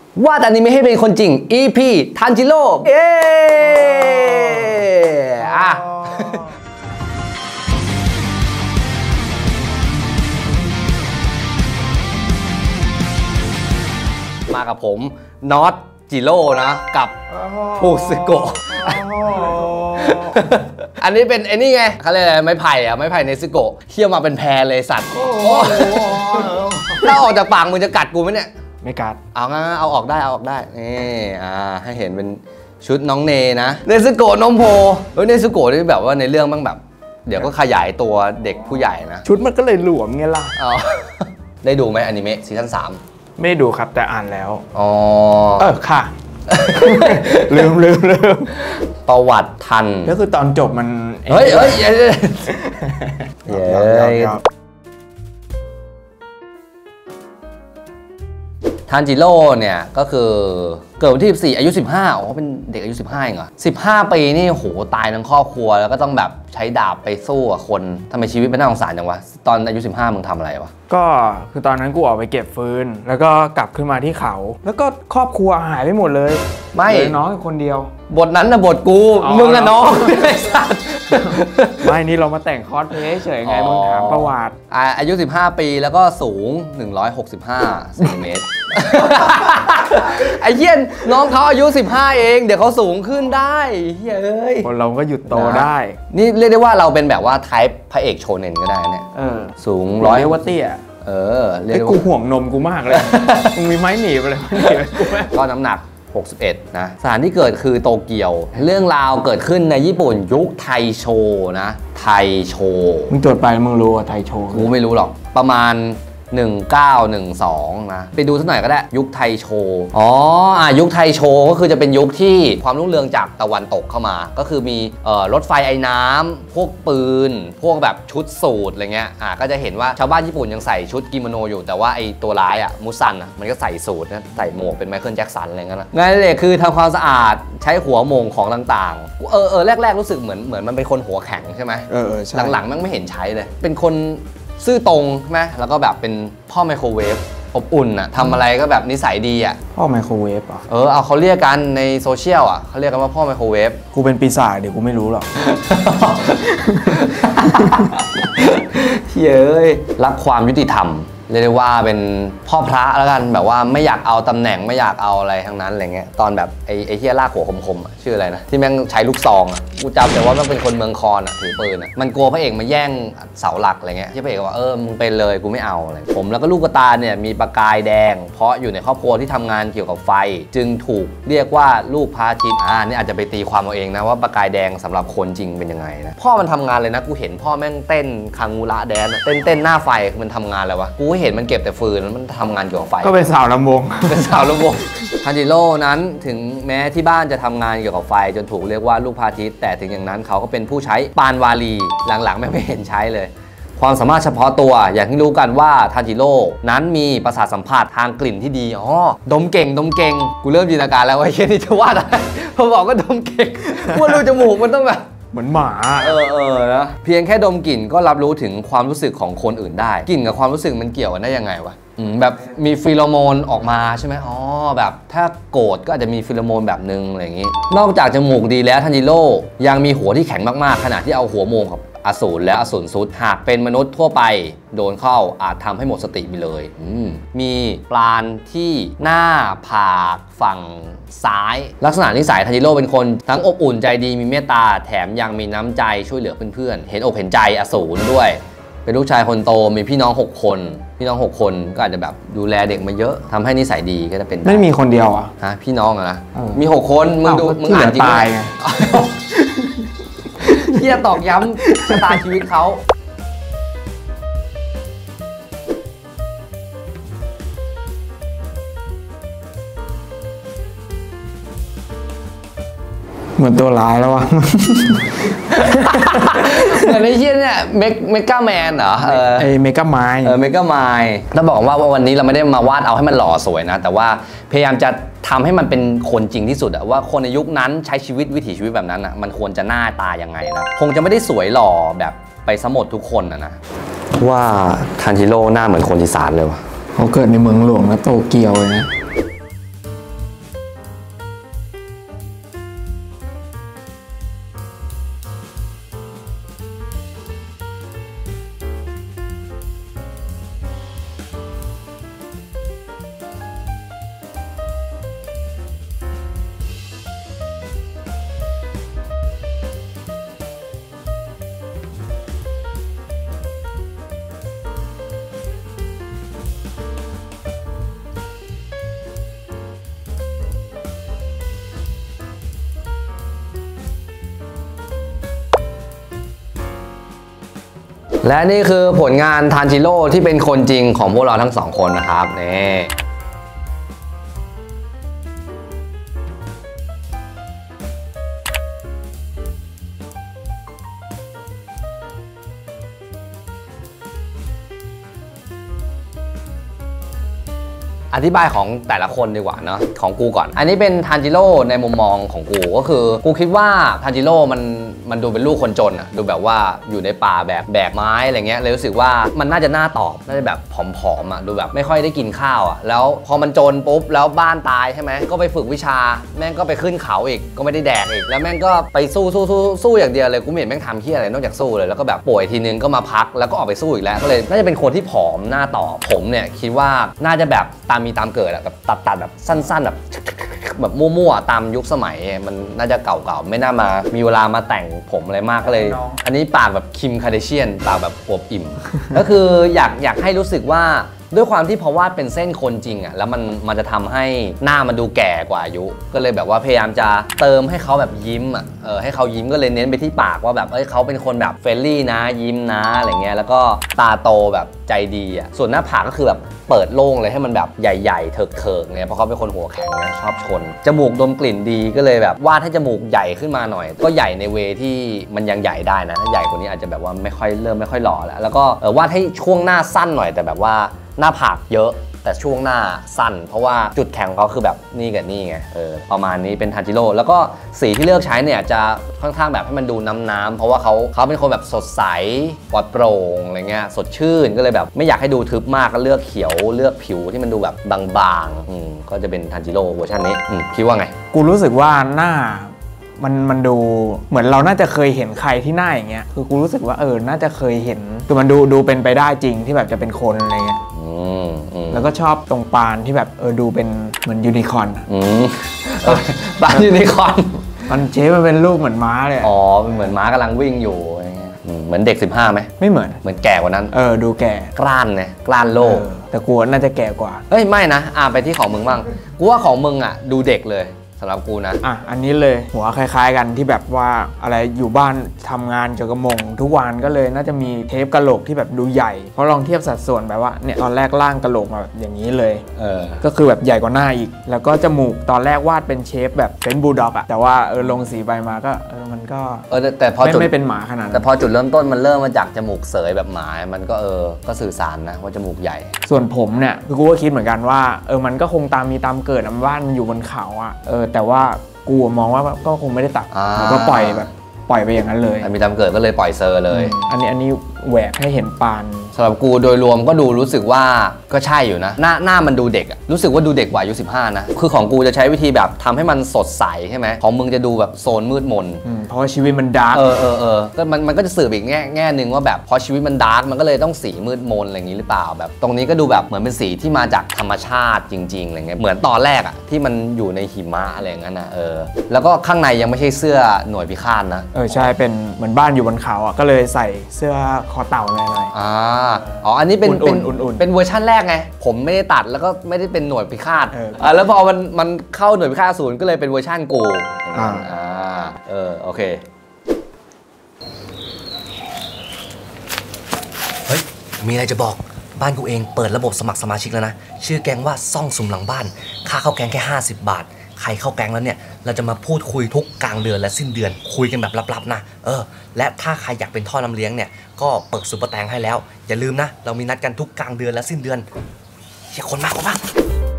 วาดอนิเมะให้เป็นคนจริง EP ทันจิโร่เย้มากับผมน็อตจิโร่นะกับฟูซึโกะอันนี้เป็นไอ้นี่ไงเขาเรียกอะไรไม้ไผ่อะไม้ไผ่เนซึโกะเคี่ยวมาเป็นแพรเลยสัตว์ถ้าออกจากปากมึงจะกัดกูไหมเนี่ยไม่กัดเอางั้นเอาออกได้นี่ให้เห็นเป็นชุดน้องเนนะเนซึโกะนมโพเนซึโกะนี่แบบว่าในเรื่องบ้างแบบเดี๋ยวก็ขยายตัวเด็กผู้ใหญ่นะชุดมันก็เลยหลวมไงล่ะได้ดูไหมอนิเมะซีซั่น3 ไม่ดูครับแต่อ่านแล้วค่ะ ลืมประวัติทันก็คือตอนจบมันเฮ้ยทันจิโร่เนี่ยก็คือเกิดวันที่14อายุ15อ๋อเป็นเด็กอายุ15เองเหรอ15 ปีนี่โหตายทั้งครอบครัวแล้วก็ต้องแบบใช้ดาบไปสู้กับคนทำไมชีวิตเป็นน่าสงสารจังวะตอนอายุ15มึงทำอะไรวะก็คือตอนนั้นกูออกไปเก็บฟืนแล้วก็กลับขึ้นมาที่เขาแล้วก็ครอบครัวหายไปหมดเลยไม่น้องคนเดียวบทนั้นนะบทกูมึงอะน้องไม่สัตว์ไม่นี่เรามาแต่งคอสเพลย์เฉยไงมึงถามประวัติอายุ15 ปีแล้วก็สูง165 เซนติเมตรไอ้เหี้ยน้องเขาอายุ15เองเดี๋ยวเขาสูงขึ้นได้เฮ้ยคนเราก็หยุดโตได้นี่เรียกได้ว่าเราเป็นแบบว่าไทป์พระเอกโชเน็นก็ได้เนี่ยสูง100 เรียกว่าเตี้ยเรียกกูห่วงนมกูมากเลยมึงมีไม้หนีบอะไรไม่หนีบกูไหมก็น้ำหนัก61นะสถานที่เกิดคือโตเกียวเรื่องราวเกิดขึ้นในญี่ปุ่นยุคไทโชนะไทโชมึงจดไปมึงรู้ว่าไทโชกูไม่รู้หรอกประมาณ1912นะไปดูสักหน่อยก็ได้ยุคไทโชยุคไทโชก็คือจะเป็นยุคที่ความรุ่งเรืองจากตะวันตกเข้ามาก็คือมีรถไฟไอ้น้ำพวกปืนพวกแบบชุดสูทอะไรเงี้ยก็จะเห็นว่าชาวบ้านญี่ปุ่นยังใส่ชุดกิโมโนอยู่แต่ว่าไอ้ตัวร้ายมุซันมันก็ใส่สูทนะใส่หมวกเป็นไมเคิลแจ็คสันอะไรเงี้ยนะงานเลยคือทำความสะอาดใช้หัวโมงของต่างๆแรกๆรู้สึกเหมือนมันเป็นคนหัวแข็งใช่ไหมหลังๆมันไม่เห็นใช้เลยเป็นคนซื่อตรงใช่ไหมแล้วก็แบบเป็นพ่อไมโครเวฟอบอุ่นอะทำอะไรก็แบบนิสัยดีอะพ่อไมโครเวฟอ่ะเอาเขาเรียกกันในโซเชียลอะเขาเรียกกันว่าพ่อไมโครเวฟกูเป็นปีศาจเดี๋ยวกูไม่รู้หรอกเฮ้ยรักความยุติธรรมเรียกได้ว่าเป็นพ่อพระแล้วกันแบบว่าไม่อยากเอาตำแหน่งไม่อยากเอาอะไรทั้งนั้นอะไรเงี้ยตอนแบบไอ้เหี้ยลากหัวคมๆชื่ออะไรนะที่แม่งใช้ลูกซองกูจำแต่ว่ามันเป็นคนเมืองคอนถือปืนมันกลัวพระเอกมาแย่งเสาหลักอะไรเงี้ยที่พระเอกว่ามึงเป็นเลยกูไม่เอาอะไรผมแล้วก็ลูกตาเนี่ยมีประกายแดงเพราะอยู่ในครอบครัวที่ทำงานเกี่ยวกับไฟจึงถูกเรียกว่าลูกพระอาทิตย์นี่อาจจะไปตีความเอาเองนะว่าประกายแดงสำหรับคนจริงเป็นยังไงนะพ่อมันทำงานเลยนะกูเห็นพ่อแม่งเต้นคังงูระแดนเต้นหน้าไฟมันทำงานอะไรวะกูเห็นมันเก็บแต่ฟืนมันทำงานเกี่ยวกับไฟก็เป็นสาวลำวงทันจิโร่นั้นถึงแม้ที่บ้านจะทำงานเกี่ยวกับไฟจนถูกเรียกว่าลูกพระอาทิตย์แต่ถึงอย่างนั้นเขาก็เป็นผู้ใช้ปานวาลีหลังๆไม่เห็นใช้เลยความสามารถเฉพาะตัวอย่างที่รู้กันว่าทันจิโร่นั้นมีประสาทสัมผัสทางกลิ่นที่ดีดมเก่งกูเริ่มจินตนาการแล้วว่าเฮ้ยนี่จะวาดอะไรพอบอกก็ดมเก่งว่ารูจมูกมันต้องแบบเหมือนหมานะเพียงแค่ดมกลิ่นก็รับรู้ถึงความรู้สึกของคนอื่นได้กลิ่นกับความรู้สึกมันเกี่ยวกันได้ยังไงวะแบบมีฟีโรโมนออกมาใช่ไหมแบบถ้าโกรธก็อาจจะมีฟีโรโมนแบบนึงอะไรอย่างนี้นอกจากจมูกดีแล้วทันจิโร่ยังมีหัวที่แข็งมากๆขณะที่เอาหัวโมงกับอสูรและอสูรซุดหากเป็นมนุษย์ทั่วไปโดนเข้าอาจทำให้หมดสติไปเลยมีปราณที่หน้าผากฝั่งซ้ายลักษณะนิสัยทันจิโร่เป็นคนทั้งอบอุ่นใจดีมีเมตตาแถมยังมีน้ำใจช่วยเหลือเพื่อนๆเห็นอกเห็นใจอสูรด้วยเป็นลูกชายคนโตมีพี่น้อง6 คนก็อาจจะแบบดูแลเด็กมาเยอะทำให้นิสัยดีก็จะเป็นไม่มีคนเดียวพี่น้องนะมี6 คนมึงดูมึงอ่านจริงไงที่จะตอกย้ำชะตาชีวิตเขาเหมือนตัวร้ายแล้ววะเหมือนไอ้เชี่ยเนี่ยเมกาแมนเหรอไอเมกาไมล์เมกาไมล์ต้องบอกว่าวันนี้เราไม่ได้มาวาดเอาให้มันหล่อสวยนะแต่ว่าพยายามจะทำให้มันเป็นคนจริงที่สุดว่าคนในยุคนั้นใช้ชีวิตวิถีชีวิตแบบนั้นมันควรจะหน้าตายังไงนะคงจะไม่ได้สวยหล่อแบบไปสมดทุกคนนะว่าทันจิโร่หน้าเหมือนคนอีสานเลยวะเขาเกิดในเมืองหลวงนะโตเกียวเลยนะและนี่คือผลงานทานจิโร่ที่เป็นคนจริงของพวกเราทั้ง2 คนนะครับนี่อธิบายของแต่ละคนดีกว่าเนาะของกูก่อนอันนี้เป็นทานจิโร่ในมุมมองของกูก็คือกูคิดว่าทานจิโร่มันดูเป็นลูกคนจนอะดูแบบว่าอยู่ในป่าแบกไม้อะไรเงี้ยเลยรู้สึกว่ามันน่าจะน่าตอบน่าจะแบบผอมๆอะดูแบบไม่ค่อยได้กินข้าวอะแล้วพอมันจนปุ๊บแล้วบ้านตายใช่ไหมก็ไปฝึกวิชาแม่งก็ไปขึ้นเขาอีกก็ไม่ได้แดกอีกแล้วแม่งก็ไปสู้อย่างเดียวเลยกูไม่เห็นแม่งทำเหี้ยอะไรนอกจากสู้เลยแล้วก็แบบป่วยทีนึงก็มาพักแล้วก็ออกไปสู้อีกแล้วก็เลยน่าจะเป็นคนที่ผอมหน้าตอบผมเนี่ยคิดว่าน่าจะแบบมีตามเกิดอะแบบตัดแบบสั้นๆแบบมั่วๆตามยุคสมัยมันน่าจะเก่าๆไม่น่ามามีเวลามาแต่งผมอะไรมากก็เลยอันนี้ปากแบบคิมคาร์เดเชียนปากแบบอวบอิ่ม ก็คืออยากให้รู้สึกว่าด้วยความที่เพราะว่าเป็นเส้นคนจริงอ่ะแล้วมันจะทำให้หน้ามันดูแก่กว่าอายุก็เลยแบบว่าพยายามจะเติมให้เขาแบบยิ้มอ่ะให้เขายิ้มก็เลยเน้นไปที่ปากว่าแบบเขาเป็นคนแบบเฟรนลี่นะยิ้มนะอะไรเงี้ยแล้วก็ตาโตแบบใจดีอ่ะส่วนหน้าผากก็คือแบบเปิดโล่งเลยให้มันแบบใหญ่ๆเถิกๆเนี่ยเพราะเขาเป็นคนหัวแข็งนะชอบชนจมูกดมกลิ่นดีก็เลยแบบวาดให้จมูกใหญ่ขึ้นมาหน่อยก็ใหญ่ในเวที่มันยังใหญ่ได้นะถ้าใหญ่กว่านี้อาจจะแบบว่าไม่ค่อยหล่อแล้วก็วาดให้ช่วงหน้าสั้นหน่อยแต่แบบว่าหน้าผากเยอะแต่ช่วงหน้าสั้นเพราะว่าจุดแข็งของเขาคือแบบนี่กับนี่ไงประมาณนี้เป็นทานจิโร่แล้วก็สีที่เลือกใช้เนี่ยจะค่อนข้างแบบให้มันดูน้ำเพราะว่าเขาเป็นคนแบบสดใสปลอดโปร่งอะไรเงี้ยสดชื่นก็เลยแบบไม่อยากให้ดูทึบมากก็เลือกเขียวเลือกผิวที่มันดูแบบบางๆก็จะเป็นทานจิโร่เวอร์ชันนี้คิดว่าไงกูรู้สึกว่าหน้ามันดูเหมือนเราน่าจะเคยเห็นใครที่หน้าอย่างเงี้ยคือกูรู้สึกว่าน่าจะเคยเห็นคือมันดูเป็นไปได้จริงที่แบบจะเป็นคนอะไรเงี้ยแล้วก็ชอบตรงปานที่แบบดูเป็นเหมือนยูนิคอร์นปานยูนิคอร์นมันเชฟมันเป็นรูปเหมือนม้าเลยอ๋อเป็นเหมือนม้ากำลังวิ่งอยู่อะไรเงี้ยเหมือนเด็ก15ไหมไม่เหมือนแก่กว่านั้นดูแก่กล้านไงกล้านโลกแต่กูน่าจะแก่กว่าไม่นะไปที่ของมึงบ้างกูว่าของมึงอ่ะดูเด็กเลยสำหรับกูนะอันนี้เลยหัวคล้ายๆกันที่แบบว่าอะไรอยู่บ้านทำงานเกี่ยวกับมงทุกวันก็เลยน่าจะมีเทปกะโหลกที่แบบดูใหญ่เพราะลองเทียบสัดส่วนแบบว่าเนี่ยตอนแรกร่างกะโหลกมาแบบอย่างนี้เลยก็คือแบบใหญ่กว่าหน้าอีกแล้วก็จมูกตอนแรกวาดเป็นเชฟแบบเป็นบูลด็อกอะแต่ว่าลงสีไปมาก็มันก็แต่พอไม่เป็นหมาขนาดนั้นแต่พอจุดเริ่มต้นมันเริ่มมาจากจมูกเสยแบบหมามันก็ก็สื่อสารนะว่าจมูกใหญ่ส่วนผมเนี่ยคือกูก็คิดเหมือนกันว่ามันก็คงมีตามเกิดบ้านอยู่บนเขาอะแต่ว่ากูมองว่าก็คงไม่ได้ตัดแล้วก็ปล่อยไปอย่างนั้นเลยมีตามเกิดก็เลยปล่อยเซอร์เลยอันนี้แหวกให้เห็นปานสำหรับกูโดยรวมก็ดูรู้สึกว่าก็ใช่อยู่นะหน้ามันดูเด็กรู้สึกว่าดูเด็กกว่าอายุ15นะคือของกูจะใช้วิธีแบบทำให้มันสดใสใช่ไหมของมึงจะดูแบบโซนมืดมนเพราะว่าชีวิตมันดาร์กก็มันก็จะสื่ออีกแง่นึงว่าแบบพอชีวิตมันดาร์กมันก็เลยต้องสีมืดมนอะไรอย่างนี้หรือเปล่าแบบตรงนี้ก็ดูแบบเหมือนเป็นสีที่มาจากธรรมชาติจริงๆอะไรเงี้ยเหมือนตอนแรกอะที่มันอยู่ในหิมะอะไรอย่างนั้นนะแล้วก็ข้างในยังไม่ใช่เสื้อหน่วยพิฆาตนะใช่เป็นเหมือนบ้านอยู่บนเขาก็เลยใส่เสื้อคอเต่าหน่อยอันนี้เป็นเวอร์ชั่นแรกไงผมไม่ได้ตัดแล้วก็ไม่ได้เป็นหน่วยพิฆาตแล้วพอมันเข้าหน่วยพิฆาต0ก็เลยเป็นเวอร์ชั่นกูโอเคเฮ้ยมีอะไรจะบอกบ้านกูเองเปิดระบบสมัครสมาชิกแล้วนะชื่อแก๊งว่าซ่องสุมหลังบ้านค่าเข้าแก๊งแค่50 บาทใครเข้าแก๊งแล้วเนี่ยเราจะมาพูดคุยทุกกลางเดือนและสิ้นเดือนคุยกันแบบลับๆนะและถ้าใครอยากเป็นท่อน้ำเลี้ยงเนี่ยก็เปิดซุปเปอร์แตงให้แล้วอย่าลืมนะเรามีนัดกันทุกกลางเดือนและสิ้นเดือนเชี่ยคนมาก